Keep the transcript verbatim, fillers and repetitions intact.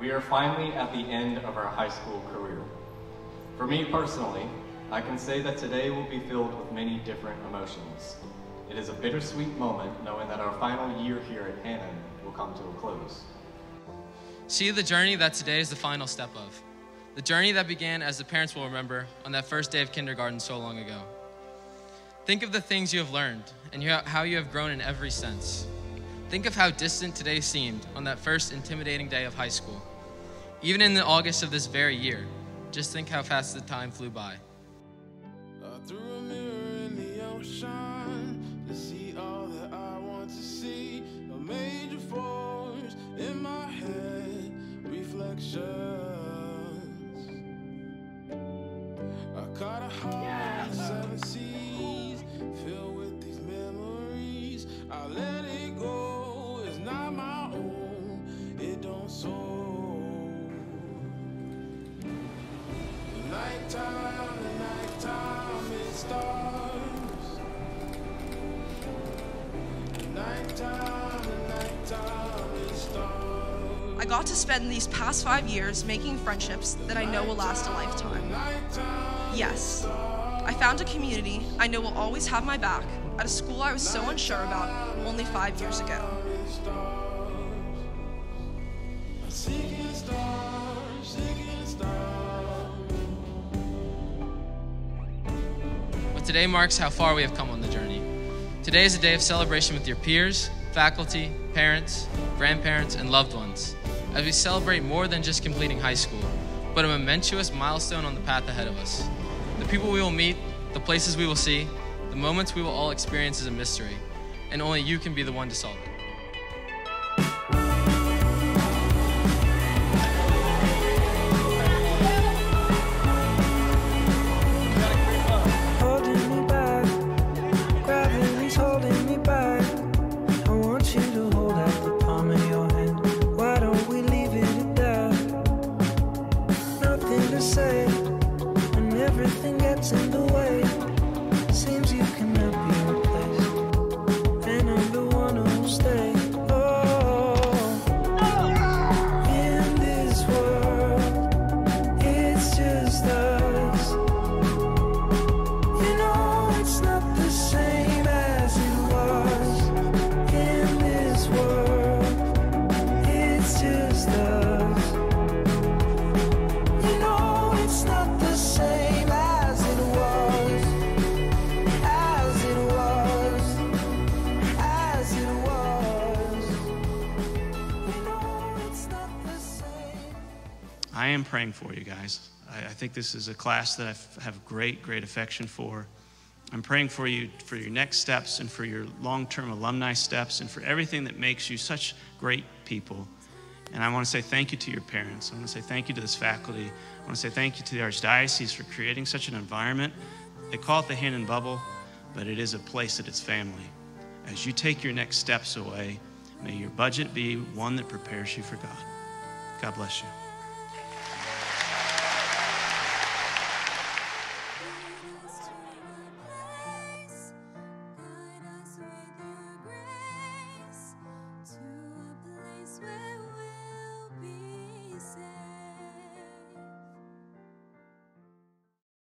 we are finally at the end of our high school career. For me personally, I can say that today will be filled with many different emotions. It is a bittersweet moment knowing that our final year here at Hannon will come to a close. See the journey that today is the final step of. The journey that began, as the parents will remember, on that first day of kindergarten so long ago. Think of the things you have learned and how you have grown in every sense. Think of how distant today seemed on that first intimidating day of high school. Even in the August of this very year, just think how fast the time flew by. Uh, through a mirror in the ocean, to see all that I want to see, a major force in my head, reflections. I caught a heart in seven seas, filled with these memories. I let it go, it's not my own, it don't soul. Nighttime, the nighttime it starts. Nighttime, the nighttime it starts. I got to spend these past five years making friendships that I know will last a lifetime. Yes, I found a community I know will always have my back at a school I was so unsure about only five years ago. Seeking stars, seeking stars. But today marks how far we have come on the journey. Today is a day of celebration with your peers, faculty, parents, grandparents, and loved ones, as we celebrate more than just completing high school, but a momentous milestone on the path ahead of us. The people we will meet, the places we will see, the moments we will all experience is a mystery, and only you can be the one to solve it. I am praying for you guys. I, I think this is a class that I have great, great affection for. I'm praying for you for your next steps and for your long-term alumni steps and for everything that makes you such great people. And I want to say thank you to your parents. I want to say thank you to this faculty. I want to say thank you to the Archdiocese for creating such an environment. They call it the Hannon Bubble, but it is a place that is family. As you take your next steps away, may your budget be one that prepares you for God. God bless you.